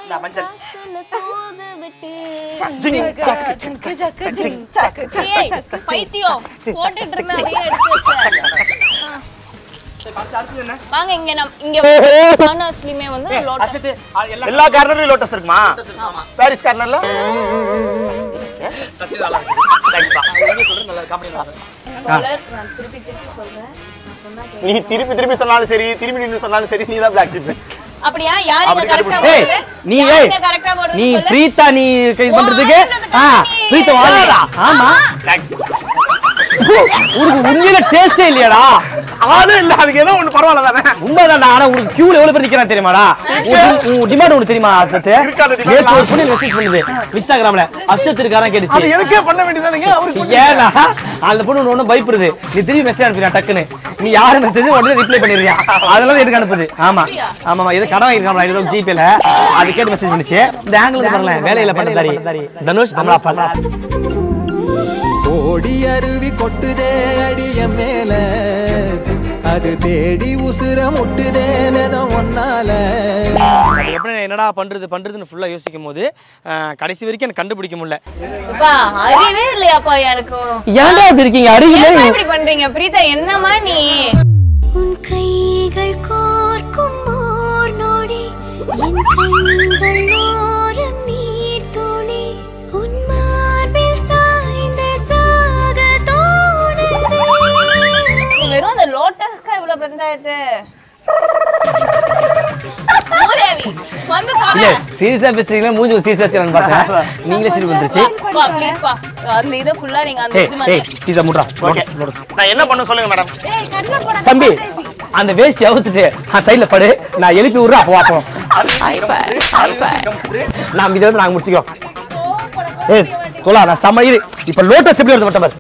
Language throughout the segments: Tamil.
இந்த மஞ்சள் பைத்தியம் போட்டுட்டு இருந்தா அதையே எடுத்து வச்சேன். வாங்க இங்க இங்க கார்னர்ஸ்லயுமே வந்து லோட்டஸ் எல்லா கார்னர்லயும் லோட்டஸ் இருக்குமா? பாரிஸ் கார்னர்ல சத்தியதால தேங்க்ஸ் நீங்க சொல்றது நல்ல காமெடி டாலர் நான் திருப்பி சொல்றேன். நான் சொன்னா நீ திருப்பி சொன்னாலும் சரி திருப்பி நின்னு சொன்னாலும் சரி நீ தான் Blacksheep. அப்படியே யாருங்க கரெக்ட்டா போடுறது? நீ கரெக்ட்டா போடுறது நீ சொல்லு. பிரீதா நீ கை பண்றதுக்கு பிரீதா வாடா. ஆமா தேங்க்ஸ். உண்மையில டேஸ்டே இல்லையாடா? ஆளே இல்ல அதுக்கு ஏதோ ஒன்னு பரவாயில்ல தானே. உண்மைதான்டா. ஆனா ஒரு கியூல எவ்வளவு பேர் நிக்கறான் தெரியுமாடா? உன் டிமாண்ட் ஒன்னு தெரியுமா அசத்? நேத்து ஒரு பொண்ணு மெசேஜ் பண்ணுது இன்ஸ்டாகிராம்ல. அசத் இருக்காரா கேட்டுச்சு. அது எனக்கே பண்ண வேண்டியதானே அவருக்கு. ஏனா அந்த பொண்ணு ஒன்னு பயப்படுது. நீ திருப்பி மெசேஜ் அனுப்பினா டக்குன்னு. நீ யார மெசேஜ் உடனே ரிப்ளை பண்ணிடுறியா? அதனால எனக்கு அனுப்புது. ஆமா ஆமா இது கடன் வாங்கிருக்கான் 500 ஜிபேல. அது கேட்டு மெசேஜ் பண்ணிச்சு. இந்த ஆங்கிள் இருந்து பாருங்க வேலையில பண்றதாரி தனுஷ் நம்மள அப்பா. ஓடி அருவி கொட்டுதே அடிய மேல அது தேடி உசுர முட்டுதே ஒன்னால. எப்படி என்னடா பண்றதுன்னு ஃபுல்லா யோசிக்கும் போது கடைசி வரைக்கும் எனக்கு கண்டுபிடிக்க முடியல. அப்பா அறிவே இல்லையாப்பா எனக்கு. ஏன்டா இப்படி இருக்கீங்க? அறிவே இப்படி பண்றீங்க பிரீதா? என்னமா நீ? உன் கைகள் கோர்க்கும் ஓர் நொடி என் கண்கள் ஓரம் நீர் துளி உன் மார்பில் சாய்ந்த சாக தோணுதே. வெறும் அந்த லோட்டஸ்க்கு இவ்வளவு பஞ்சாயத்து. மூதேவி வந்து பாரு. சீரியஸா பேசுறீங்களா? மூஞ்சி சீரியஸா வச்சிரன்னு பார்த்தேன். நீங்களே சிரிப்பு வந்துருச்சு. பா ப்ளீஸ் பா அந்த இத ஃபுல்லா நீங்க அந்த இது மாதிரி. சீசா முட்றா. ஓகே நான் என்ன பண்ணனும் சொல்லுங்க மேடம். ஏய் கண்ண போடா தம்பி அந்த வேஸ்ட் அவுத்துட்டு சைடுல படு. நான் எழுப்பி விடுறா அப்போ பாப்போம். நான் இத வந்து நாங்க முடிச்சுக்கிறோம். ஏய் தோலா நான் சமையல் இப்ப லோட்டஸ் எப்படி எடுத்து மாட்டேன்.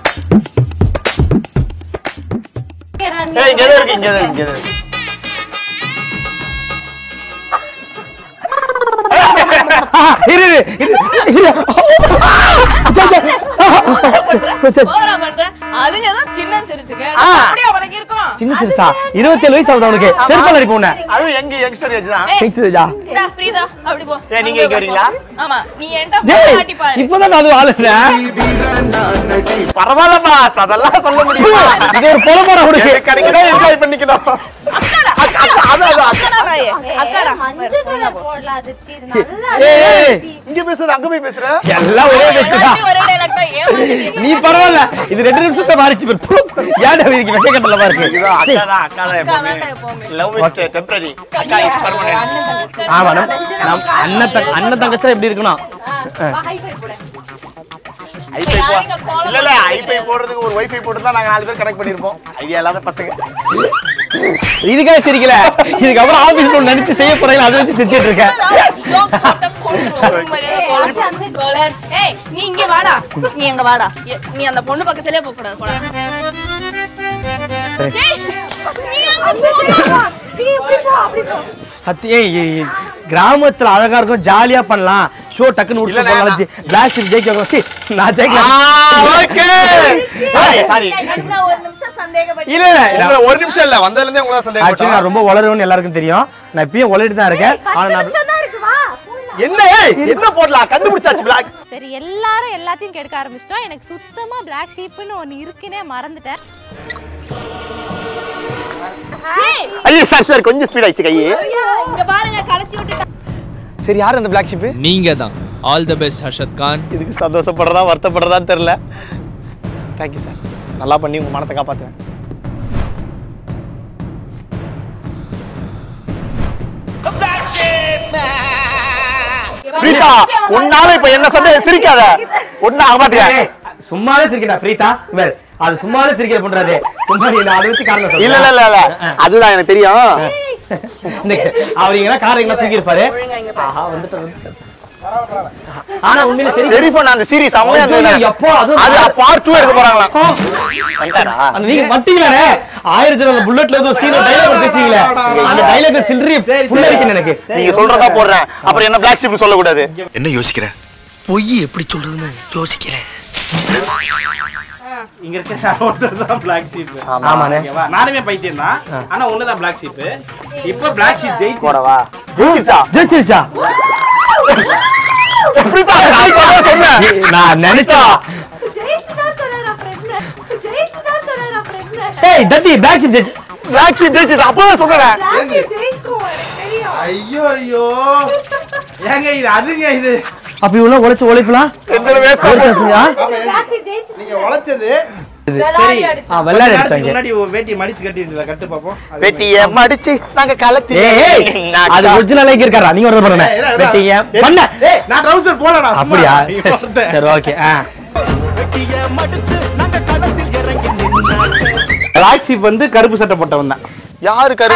ஏய் இங்க இருக்கு. சின்ன சிறுசா 27 வயசு ஆகுது அவனுக்கு. செருப்பால அடிப்போம். அது யங்ஸ்டர் ஏஜ் தான். ஃப்ரீதா அப்படி போ. ஏய் நீங்க இங்க வரீங்களா? ஆமா நீ என்கிட்ட மாட்டி பாரு. இப்போதான் நான் அது ஆளுறேன். பரவாயில்ல பாஸ் அதெல்லாம் சொல்ல முடியுமா? இது ஒரு பொலமரா உனக்கு கிடைக்குதா என்ஜாய் பண்ணிக்கணும். அக்கடா மஞ்சள் கலர் போடல அது சீஸ் நல்லா ஏய் இங்க பேசுறது அங்க போய் பேசுற எல்லாம் ஒரே பேச்சுடா. ஒரே டைலாக் தான். ஏமாத்திட்டீங்க. நீ பரவாயில்ல இது 2 நிமிஷத்துல மாறிச்சு பாரு. ஏன்டா இதுக்கு வெக்க கட்டலமா இருக்கு? இதோ அக்கா தான் எப்பவுமே லவ் இஸ் டெம்பரரி அக்கா இஸ் பெர்மனன்ட். ஆமா நம்ம அண்ணன் தங்கச்சி எப்படி இருக்கணும்? ஹைஃபை போடு. ஐபை இல்ல ஐபை போடுறதுக்கு ஒரு வைஃபை போட்டு தான் நாங்க 4 பேர் கனெக்ட் பண்ணிருப்போம். ஐடியா இல்லாத பசங்க. இதுக்காக சிரிக்கல. இதுக்கு அப்புறம் ஆபீஸ்ல நினைச்சு செய்ய போறீங்க அதை வச்சு சிரிச்சிட்டு இருக்கேன். ஏய் நீ இங்க வாடா. நீ எங்க வாடா. நீ அந்த பொண்ணு பக்கத்திலே போக கூடாது போடா. ஏய் நீ அப்படி போ. சத்தியே கிராமத்துல அழகா இருக்கும் ஜாலியா பண்ணலாம். ஷோ டக்குன்னு உள்ள போலாம். Blacksheep ஜெயிக்க வச்சு நான் ஜெயிக்கலாம். ஓகே சாரி நான் ஒரு நிமிஷம் சந்தேகப்பட்டேன். இல்ல ஒரு நிமிஷம் இல்ல வந்ததுல இருந்தே உங்கள சந்தேகப்பட்டேன். நான் ரொம்ப வளருவேன்னு எல்லாருக்கும் தெரியும். நான் இப்பயும் வளரிட்டு தான் இருக்கேன். ஆனா நான் தான் இருக்கு வா. என்ன போடலாம் கண்டுபிடிச்சாச்சு பிளாக். சரி எல்லாரும் எல்லாத்தையும் கெடுக்க ஆரம்பிச்சிட்டோம். எனக்கு சுத்தமா Blacksheepன்னு ஒன்னு இருக்குனே மறந்துட்டேன். ஐயோ சார் கொஞ்சம் ஸ்பீட் ஆயிச்சு கையே. இங்க பாருங்க கலச்சி விட்டுட்டா. சரி யார் அந்த Blacksheep? நீங்க தான். All the best Harshad Khan. இதுக்கு சந்தோஷப்படுறதா வருத்தப்படுறதான்னு தெரியல. Thank you sir. நல்லா பண்ணி உங்க மனத்தை காப்பாத்துங்க. பிரீதா உன்னால இப்ப என்ன சொன்ன சிரிக்காத. ஒண்ணு ஆகாதீங்க. சும்மாவே சிரிக்கடா பிரீதா. வேற அது சும்மாவே சிரிக்கிற பண்றாதே. சும்மா நீ அத வச்சு காரணம் சொல்ற. இல்ல அதுதான் எனக்கு தெரியும். அவரீங்களா காரங்களா தூக்கி இருப்பாரு. ஆஹா வந்துட்டு ஆனா உண்மையிலே சரி டெலிபோன் அந்த சீரிஸ் அவனே எப்போ அது பார்ட் 2 எடுக்க போறாங்களா? வந்தாரா? அந்த நீங்க மட்டிங்களானே 1000 ஜன புல்லட்ல ஏதோ சீன் டயலாக் பேசிங்களே. அந்த டயலாக் சில்லறி ஃபுல்லா இருக்கு எனக்கு. நீங்க சொல்றதா போடுறேன். அப்புறம் என்ன Blacksheep சொல்ல கூடாது. என்ன யோசிக்கிற? பொய் எப்படி சொல்றதுன்னு யோசிக்கிறேன். இங்க இருக்க ஒருத்தர் தான் Blacksheep. ஆமானே. நானுமே பைத்தியம் தான். ஆனா ஒண்ணுதான் Blacksheep. இப்போ Blacksheep ஜெயிச்சு போடவா. ஜெயிச்சிச்சா? ஜெயிச்சிச்சா? எப்படிப்பா நான் இப்பதான் சொன்னேன். நான் நினைச்சா ஜெயிச்சுட்டா சொல்றேன் அப்புறம் என்ன ஜெயிச்சுட்டா சொல்றேன் அப்புறம் என்ன ஏய் தட்டி Blacksheep ஜெயிச்சு. Blacksheep ஜெயிச்சது அப்பதான் சொன்னேன். Blacksheep ஜெயிக்கும் எனக்கு தெரியும் ஐயோ ஐயோ ஏங்க இது அதுங்க இது அப்ப இவ்வளவு உழைக்கலாம் Blacksheep ஜெயிச்சு நீங்க உழைச்சது விளையாடி அடிச்சு வெள்ளாடி அடிச்சாங்க. முன்னாடி வேட்டி மடிச்சு கட்டிருந்தீங்களா கட்டு பாப்போம் வெட்டிய மடிச்சு நாங்க கலத்தி ஏய் அது ஒரிஜினல் லைக் இருக்காரா நீங்க ஒரு பண்ணு வெட்டிய பண்ண ஏய் நான் ட்ரவுசர் போலடா அப்படியா சரி ஓகே வெட்டிய மடிச்சு நாங்க களத்தில் இறங்கி நின்னாங்க. Blacksheep வந்து கருப்பு சட்டை போட்டவன் தான் யாரு கரு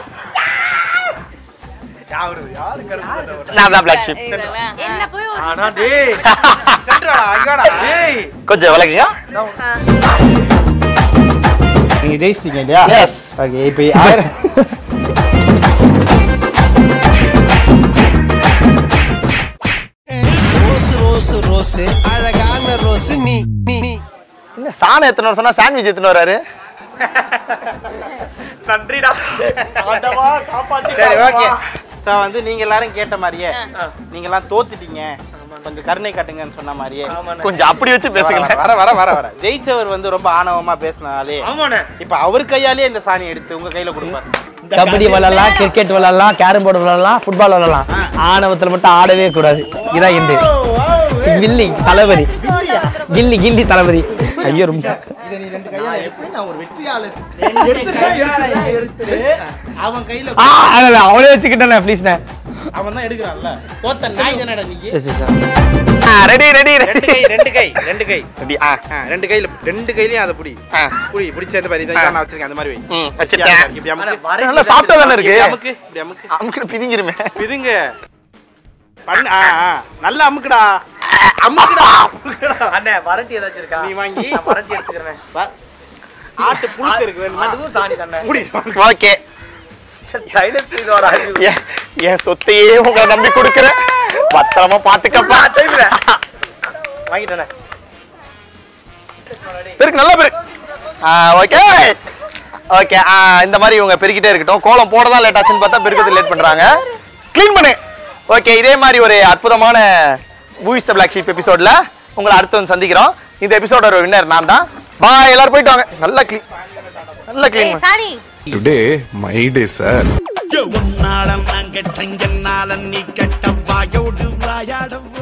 நான் தான் Blacksheep. என்ன போய் ஆனா டேய் சென்ட்ரடா அங்கடா டேய் கொஞ்சம் விலகுங்க. நீங்க ஜெயிச்சிட்டீங்க இல்லையா எஸ் ஓகே இப்போ 1000 ரோஸ் அழகான ரோஸ் நீ என்ன சாணம் எத்தனை வருஷம்னா சாண்ட்விச் எத்தனை வராரு நன்றிடா ஆண்டவா காப்பாத்தி. சரி ஓகே சோ வந்து நீங்க எல்லாரும் கேட்ட மாதிரியே நீங்க எல்லாம் தோத்துட்டீங்க கொஞ்சம் கருணை காட்டுங்கன்னு சொன்ன மாதிரியே கொஞ்சம் அப்படி வச்சு பேசுங்க. வர ஜெயிச்சவர் வந்து ரொம்ப ஆணவமா பேசினாலே இப்ப அவர் கையாலே இந்த சாணி எடுத்து உங்க கையில கொடுப்பாரு. கபடி விளையாடலாம் கிரிக்கெட் விளையாடலாம் கேரம் போர்டு விளையாடலாம் ஃபுட்பால் விளையாடலாம் ஆணவத்துல மட்டும் ஆடவே கூடாது இதான் இந்த கில்லி தளபதி கில்லி தளபதி ஐயோ ரொம்ப இத நீ ரெண்டு கையால எப்படி நான் ஒரு வெற்றியாளர் எடுத்து அவன் கையில அவளே வச்சுக்கிட்டேன் ப்ளீஸ்ண்ணே அவன் தான் எடுக்கறான்ல தோத்த நாய் தானடா நீ ரெடி ரெண்டு கை ரெடி ரெண்டு கையிலயும் அத புடி புடி சேர்ந்து பாரு இத நான் வச்சிருக்கேன் அந்த மாதிரி வை வச்சிட்டேன். இப்படி அமுக்கு நல்லா சாஃப்ட்டா தானே இருக்கு. இப்படி அமுக்கு அமுக்கு பிதிங்கிருமே. இதுங்க பண்ணு நல்லா அமுக்குடா அமுக்குடா அண்ணே வரட்டி ஏதாச்சும் இருக்கா நீ வாங்கி வரட்டி எடுத்துக்கிறேன் ஆட்டு புழுக்கு இருக்கு வேணுமா அதுவும் சாணி தானே முடி ஓகே என் சொத்தையே உங்களை நம்பி கொடுக்குறேன் பத்திரமா பாத்துக்கப்பா. வாங்கிட்டேனே பெருக்கு நல்லா பெருக்கு. ஓகே ஓகே இந்த மாதிரி இவங்க பெருக்கிட்டே இருக்கட்டும். கோலம் போட தான் லேட் ஆச்சுன்னு பார்த்தா பெருக்கத்துக்கு லேட் பண்றாங்க. க்ளீன் பண்ணு. ஓகே இதே மாதிரி ஒரு அற்புதமான மூவிஸ் தி Blacksheep எபிசோட்ல உங்களை அடுத்து வந்து சந்திக்கிறோம். இந்த எபிசோட ஒரு வின்னர் நான் தான். பாய் எல்லாரும் போயிட்டு வாங்க. நல்லா clean sorry Today, my day, sir. உன்னால நாங்க நீ கட்ட வாயோடு வாயாட